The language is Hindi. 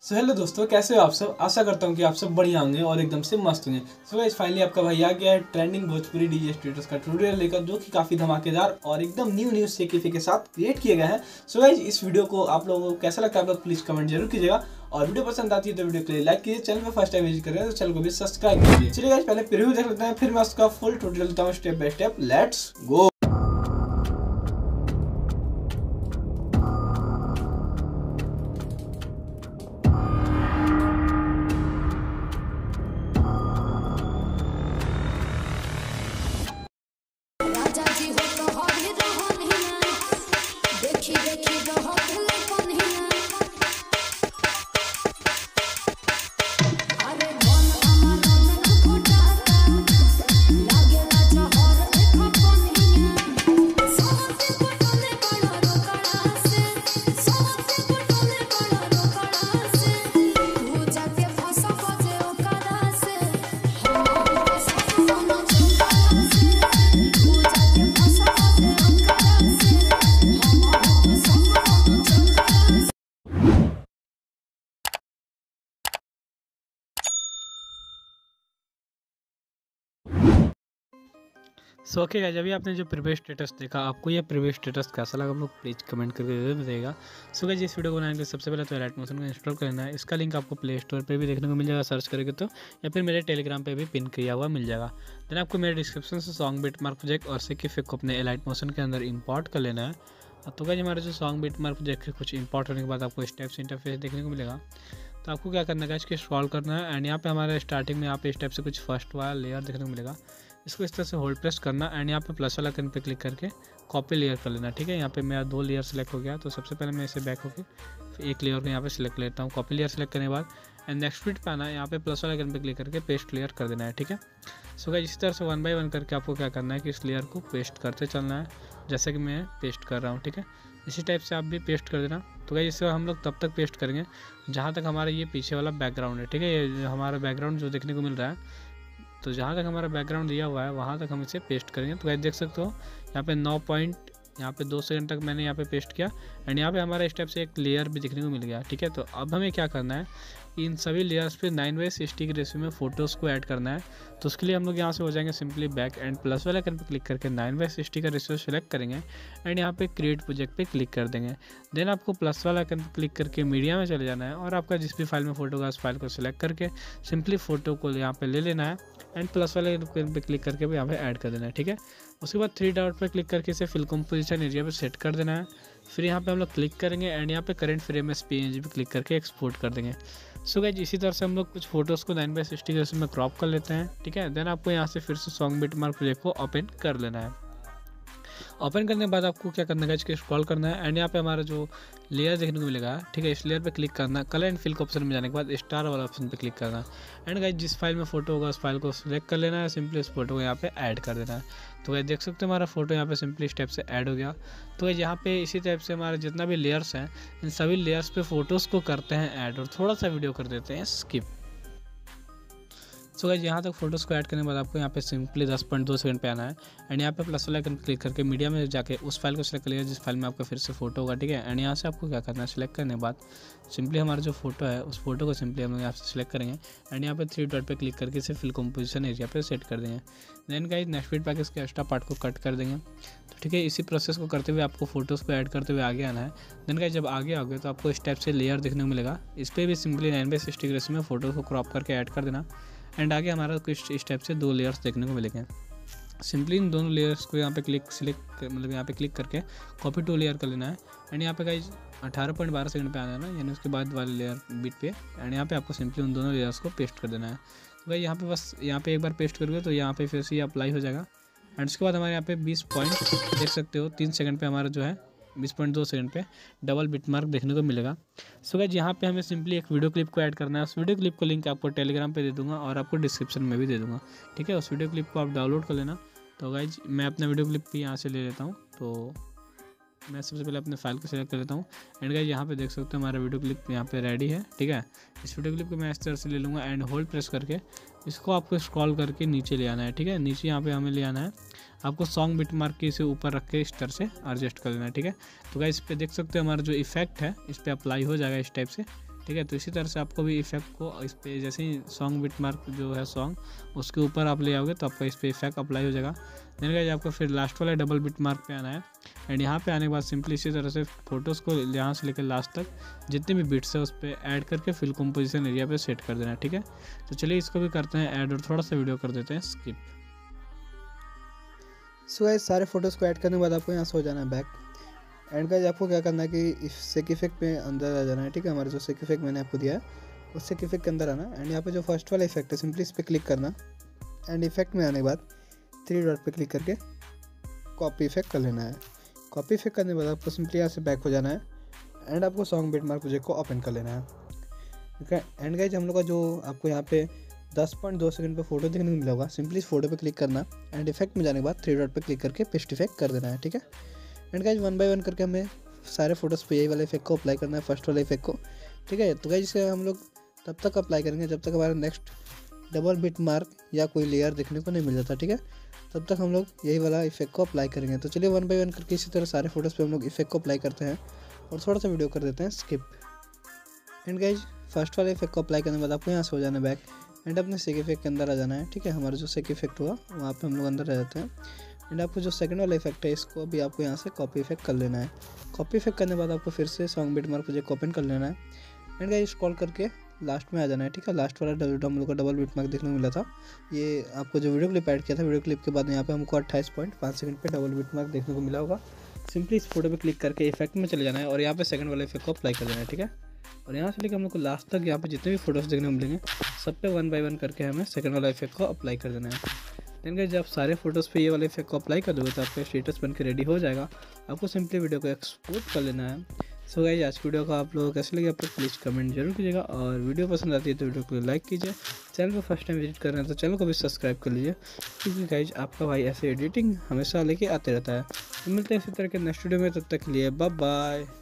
सो हेलो दोस्तों, कैसे हो आप सब। आशा करता हूँ कि आप सब बढ़िया होंगे और एकदम से मस्त होंगे। सो गाइस फाइनली आपका भाई आ गया है ट्रेंडिंग भोजपुरी डीजे स्टेटस का ट्यूटोरियल लेकर, जो कि काफ़ी धमाकेदार और एकदम न्यू सेकिफे के साथ क्रिएट किया गया है। सो गाइस इस वीडियो को आप लोगों को कैसा लगता है आप लोग प्लीज़ कमेंट जरूर कीजिएगा, और वीडियो पसंद आती है तो वीडियो को लाइक कीजिए। चैनल पर फर्स्ट टाइम विजिट करें तो चैनल को भी सब्सक्राइब कीजिए। चलिए गाइस पहले प्रीव्यू देख लेते हैं, फिर मैं उसका फुल ट्यूटोरियल देता हूँ step by step. Let's go. So okay guys, अभी आपने जो प्रीवियस स्टेटस देखा, आपको ये प्रीवियस स्टेटस कैसा लगा आप लोग प्लीज़ कमेंट करके जरूर बताइएगा। सो गाइस इस वीडियो को बनाने के लिए सबसे पहले तो एलाइट मोशन को इंस्टॉल करना है। इसका लिंक आपको प्ले स्टोर पे भी देखने को मिल जाएगा सर्च करेंगे तो, या फिर मेरे टेलीग्राम पे भी पिन किया हुआ मिल जाएगा। देन आपको मेरे डिस्क्रिप्शन से सॉन्ग बिटमार्क प्रोजेक्ट और सेकिफे को अपने एलाइट मोशन के अंदर इंपोर्ट कर लेना है। तो गाइस हमारे जो सॉन्ग बिटमार्क प्रोजेक्ट के कुछ इंपोर्ट होने के बाद आपको स्टेप्स इंटरफेस देखने को मिलेगा। तो आपको क्या करना है गाइस कि स्क्रॉल करना है, एंड यहाँ पे हमारे स्टार्टिंग में यहाँ पे स्टेप से कुछ फर्स्ट वाला लेयर देखने को मिलेगा। इसको इस तरह से होल्ड प्रेस करना, एंड यहाँ पे प्लस वाला आइकन पे क्लिक करके कॉपी लेयर कर लेना। ठीक है, यहाँ पे मेरा 2 लेयर सेलेक्ट हो गया, तो सबसे पहले मैं इसे बैक होकर एक लेयर को यहाँ पे सिलेक्ट लेता हूँ। कॉपी लेयर सेलेक्ट करने के बाद एंड नेक्स्ट बीट पे आना है, यहाँ पे प्लस वाला आइकन पे क्लिक करके पेस्ट लेयर कर देना है। ठीक है, सो गाइस इसी तरह से 1 बाय 1 करके आपको क्या करना है कि इस लेयर को पेस्ट करते चलना है, जैसे कि मैं पेस्ट कर रहा हूँ। ठीक है, इसी टाइप से आप भी पेस्ट कर देना। तो गाइस इसे हम लोग तब तक पेस्ट करेंगे जहाँ तक हमारा ये पीछे वाला बैकग्राउंड है। ठीक है, ये हमारा बैकग्राउंड जो देखने को मिल रहा है, तो जहाँ तक हमारा बैकग्राउंड दिया हुआ है वहाँ तक हम इसे पेस्ट करेंगे। तो गाइस देख सकते हो यहाँ पे 9 पॉइंट यहाँ पे 2 सेकंड तक मैंने यहाँ पे पेस्ट किया, एंड यहाँ पे हमारा स्टेप से एक लेयर भी दिखने को मिल गया। ठीक है, तो अब हमें क्या करना है, इन सभी लेयर्स पे 9:60 की रेशियो में फ़ोटोज़ को ऐड करना है। तो उसके लिए हम लोग यहाँ से हो जाएंगे सिंपली बैक, एंड प्लस वाले आइकन पे क्लिक करके 9:60 का रेशियो सेलेक्ट करेंगे, एंड यहाँ पे क्रिएट प्रोजेक्ट पे क्लिक कर देंगे। देन आपको प्लस वाला आइकन पे क्लिक करके मीडिया में चले जाना है, और आपका जिस भी फाइल में फ़ोटो का उस फाइल को सिलेक्ट करके सिंपली फ़ोटो को यहाँ पे ले लेना है, एंड प्लस वाले आइकन पे क्लिक करके भी यहाँ पे ऐड कर देना है। ठीक है, उसके बाद 3 डॉट पे क्लिक करके इसे फिल कंपोजिशन एरिया पे सेट कर देना है। फिर यहाँ पे हम लोग क्लिक करेंगे, एंड यहाँ पे करंट फ्रेम एस PNG पे क्लिक करके एक्सपोर्ट कर देंगे। सो गाइस इसी तरह से हम लोग कुछ फोटोज़ को 9:60 के में क्रॉप कर लेते हैं। ठीक है, देन आपको यहाँ से फिर से सॉन्ग बिटमार्क प्रोजेक्ट को ओपन कर लेना है। ओपन करने के बाद आपको क्या करना है कि स्क्रॉल करना है, एंड यहाँ पे हमारा जो लेयर देखने को मिलेगा, ठीक है, इस लेयर पे क्लिक करना। कलर एंड फिल ऑप्शन में जाने के बाद स्टार वाला ऑप्शन पे क्लिक करना, एंड गाइस जिस फाइल में फोटो होगा उस फाइल को सिलेक्ट कर लेना है, सिंपली उस फोटो को यहाँ पे ऐड कर देना है। तो गाइस देख सकते हो हमारा फोटो यहाँ पे सिंपली स्टेप से ऐड हो गया। तो गाइस यहाँ पे इसी टाइप से हमारे जितना भी लेयर्स हैं, इन सभी लेयर्स पे फोटोज़ को करते हैं ऐड, और थोड़ा सा वीडियो कर देते हैं स्किप। सो गाइस यहाँ तक फोटोज़ को ऐड करने के बाद आपको यहाँ पे सिंपली 10.2 सेकंड पे आना है, एंड यहाँ पे प्लस वाला आइकन क्लिक करके मीडिया में जाके उस फाइल को सिलेक्ट कर लिया जिस फाइल में आपका फिर से फोटो होगा। ठीक है, एंड यहाँ से आपको क्या करना है, सिलेक्ट करने के बाद सिंपली हमारा जो फोटो है उस फोटो को सिंपली हम यहाँ से सिलेक्ट करेंगे, एंड यहाँ पे 3 डॉट पे क्लिक करके इसे फिल कंपोजिशन एरिया पे सेट कर देंगे। Then guys next beat package के एक्स्ट्रा पार्ट को कट कर देंगे। तो ठीक है, इसी प्रोसेस को करते हुए आपको फोटोज़ को ऐड करते हुए आगे आना है। देन गाइस जब आगे आओगे तो आपको इस टाइप से लेयर देखने को मिलेगा, इस पर भी सिंपली 9:60 की रेशियो में फोटो को क्रॉप करके ऐड कर देना, एंड आगे हमारा कुछ इस टाइप से 2 लेयर्स देखने को मिलेंगे। सिंपली इन दोनों लेयर्स को यहाँ पे यहाँ पे क्लिक करके कॉपी टू लेयर कर लेना है, एंड यहाँ पे गाइस 18.12 सेकंड पे आना है ना, यानी उसके बाद वाले लेयर बीट पे, एंड यहाँ पे आपको सिंपली उन दोनों लेयर्स को पेस्ट कर देना है। तो भाई यहाँ पे बस यहाँ पे एक बार पेस्ट करोगे तो यहाँ पे फिर से ये अप्लाई हो जाएगा, एंड उसके बाद हमारे यहाँ पे 20 पॉइंट देख सकते हो 3 सेकंड पे हमारा जो है 20.2 सेकंड पे डबल बिटमार्क देखने को मिलेगा। सो गाइस यहाँ पे हमें सिंपली एक वीडियो क्लिप को ऐड करना है। उस वीडियो क्लिप को लिंक आपको टेलीग्राम पे दे दूंगा और आपको डिस्क्रिप्शन में भी दे दूंगा। ठीक है, उस वीडियो क्लिप को आप डाउनलोड कर लेना। तो गाइस मैं अपना वीडियो क्लिप भी यहाँ से ले लेता हूँ। तो मैं सबसे पहले अपने फाइल को सिलेक्ट कर लेता हूँ, एंड गाइस यहाँ पे देख सकते हो हमारा वीडियो क्लिप यहाँ पे रेडी है। ठीक है, इस वीडियो क्लिप को मैं इस तरह से ले लूँगा, एंड होल्ड प्रेस करके इसको आपको स्क्रॉल करके नीचे ले आना है। ठीक है, नीचे यहाँ पे हमें ले आना है, आपको सॉन्ग बिटमार्क के इसे ऊपर रख के इस तरह से एडजस्ट कर लेना है। ठीक है, तो गाइस इस पर देख सकते हो हमारा जो इफेक्ट है इस पर अप्लाई हो जाएगा इस टाइप से। ठीक है। तो इसी तरह से आपको भी इफेक्ट को इस पर जैसे ही सॉन्ग बिट मार्क जो है सॉन्ग उसके ऊपर आप ले आओगे तो आपका इस पर इफेक्ट अप्लाई हो जाएगा। देन गाइस आपको फिर लास्ट वाला डबल बिट मार्क पे आना है एंड यहाँ पे आने के बाद सिंपली इसी तरह से फोटोज़ को यहाँ से लेकर लास्ट तक जितने भी बिट्स है उस पर ऐड करके फिल कंपोजिशन एरिया पे सेट कर देना है। ठीक है, तो चलिए इसको भी करते हैं ऐड और थोड़ा सा वीडियो कर देते हैं स्किप। सो गाइस सारे फोटोज़ को ऐड करने के बाद आपको यहाँ से हो जाना है बैक एंड गाइस आपको क्या करना है कि सेक इफेक्ट में अंदर आ जाना है। ठीक है, हमारे जो सेक इफेक्ट मैंने आपको दिया है उस सेक इफेक्ट के अंदर आना एंड यहाँ पे जो फर्स्ट वाला इफेक्ट है सिंपली इस पर क्लिक करना एंड इफेक्ट में आने के बाद 3 डॉट पे क्लिक करके कॉपी इफेक्ट कर लेना है। कॉपी इफेक्ट करने के बाद आपको सिंपली यहाँ से बैक हो जाना है एंड आपको सॉन्ग बिट मार्क प्रोजेक्ट को ओपन कर लेना है। ठीक है, एंड गाइस हम लोग का जो आपको यहाँ पे 10.2 सेकंड पे फोटो देखने को मिला होगा, सिंपली इस फोटो पे क्लिक करना एंड इफेक्ट में जाने के बाद 3 डॉट पे क्लिक करके पेस्ट इफेक्ट कर देना है। ठीक है, एंड गाइस 1 बाय 1 करके हमें सारे फोटोज़ पे यही वाला इफेक्ट को अप्लाई करना है, फर्स्ट वाला इफेक्ट को। ठीक है, तो गाइस इसे हम लोग तब तक अप्लाई करेंगे जब तक हमारा नेक्स्ट डबल बिट मार्क या कोई लेयर देखने को नहीं मिल जाता। ठीक है, तब तक हम लोग यही वाला इफेक्ट को अप्लाई करेंगे। तो चलिए 1 बाय 1 करके इसी तरह सारे फोटोज़ पे हम लोग इफेक्ट को अप्लाई करते हैं और थोड़ा सा वीडियो कर देते हैं स्किप। एंड गाइस फर्स्ट वाले इफेक्ट को अप्लाई करने के बाद आपको यहाँ से हो जाना है बैक एंड अपने सेक इफेक्ट के अंदर आ जाना है। ठीक है, हमारा जो सेक इफेक्ट हुआ वहाँ पे हम लोग अंदर रह जाते हैं एंड आपको जो सेकंड वाला इफेक्ट है इसको भी आपको यहाँ से कॉपी इफेक्ट कर लेना है। कॉपी इफेक्ट करने के बाद आपको फिर से song beat mark project open कर लेना है एंड गाइस स्क्रॉल करके लास्ट में आ जाना है। ठीक है, लास्ट वाला हम लोग का डबल बिट मार्क देखने को मिला था, ये आपको जो वीडियो क्लिप ऐड किया था, वीडियो क्लिप के बाद यहाँ पे हमको 28.5 सेकंड पे डबल बिट मार्क देखने को मिला होगा। सिंपली इस फोटो पे क्लिक करके इफेक्ट में चले जाना है और यहाँ पे सेकंड वाले इफेक्ट को अप्लाई कर देना है। ठीक है, और यहाँ से लेकर हम लोग को लास्ट तक यहाँ पे जितने भी फोटोज़ देखने को मिलेंगे सब पे 1 बाय 1 करके हमें सेकंड वाला इफेक्ट को अप्लाई कर देना है। देन गाइस जब सारे फोटोज़ पे ये वाले इफेक्ट को अप्लाई कर दोगे तो आपका स्टेटस बन के रेडी हो जाएगा। आपको सिंपली वीडियो को एक्सपोर्ट कर लेना है। सो गाइस आज वीडियो को आप लोगों को कैसे लगे आप लोग प्लीज़ कमेंट जरूर कीजिएगा और वीडियो पसंद आती है तो वीडियो को लाइक कीजिए। चैनल को फर्स्ट टाइम विजिट कर रहे हैं तो चैनल को भी सब्सक्राइब कर लीजिए क्योंकि गाइस आपका भाई ऐसे एडिटिंग हमेशा लेके आते रहता है। तो मिलते हैं इसी तरह के नेक्स्ट वीडियो में, तब तक के लिए बाय बाय।